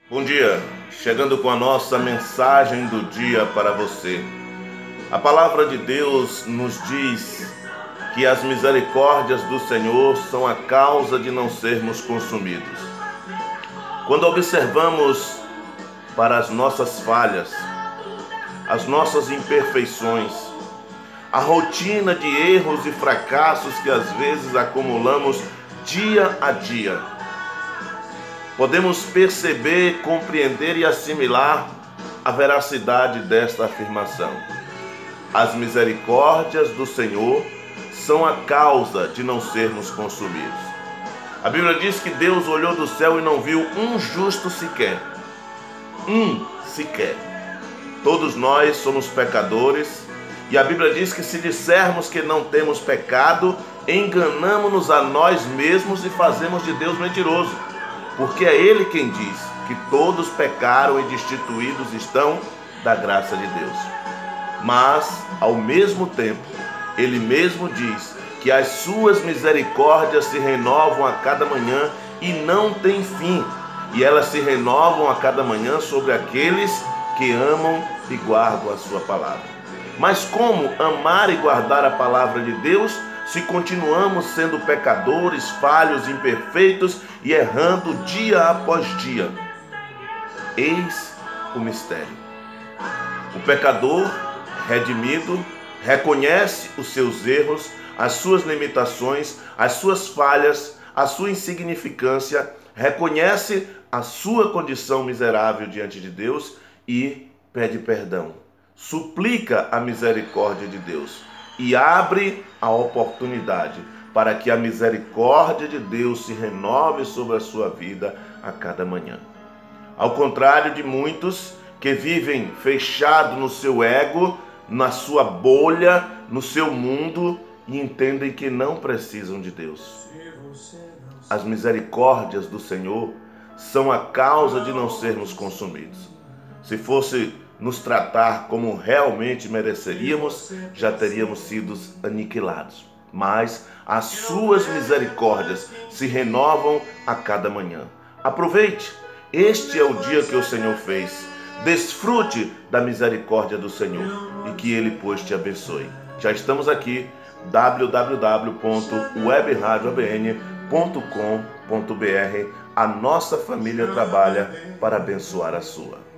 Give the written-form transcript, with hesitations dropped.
Bom dia, chegando com a nossa mensagem do dia para você. A palavra de Deus nos diz que as misericórdias do Senhor são a causa de não sermos consumidos. Quando observamos para as nossas falhas, as nossas imperfeições, a rotina de erros e fracassos que às vezes acumulamos dia a dia, podemos perceber, compreender e assimilar a veracidade desta afirmação. As misericórdias do Senhor são a causa de não sermos consumidos. A Bíblia diz que Deus olhou do céu e não viu um justo sequer. Sequer. Todos nós somos pecadores e a Bíblia diz que se dissermos que não temos pecado, enganamo-nos a nós mesmos e fazemos de Deus mentiroso. Porque é Ele quem diz que todos pecaram e destituídos estão da graça de Deus. Mas, ao mesmo tempo, Ele mesmo diz que as suas misericórdias se renovam a cada manhã e não têm fim. E elas se renovam a cada manhã sobre aqueles que amam e guardam a sua palavra. Mas como amar e guardar a palavra de Deus se continuamos sendo pecadores, falhos, imperfeitos e errando dia após dia? Eis o mistério. O pecador redimido reconhece os seus erros, as suas limitações, as suas falhas, a sua insignificância, reconhece a sua condição miserável diante de Deus e pede perdão. Suplica a misericórdia de Deus e abre a oportunidade para que a misericórdia de Deus se renove sobre a sua vida a cada manhã. Ao contrário de muitos que vivem fechados no seu ego, na sua bolha, no seu mundo e entendem que não precisam de Deus. As misericórdias do Senhor são a causa de não sermos consumidos. Se fosse nos tratar como realmente mereceríamos, já teríamos sido aniquilados. Mas as suas misericórdias se renovam a cada manhã. Aproveite, este é o dia que o Senhor fez. Desfrute da misericórdia do Senhor e que Ele, pois, te abençoe. Já estamos aqui, www.webradioabn.com.br. A nossa família trabalha para abençoar a sua.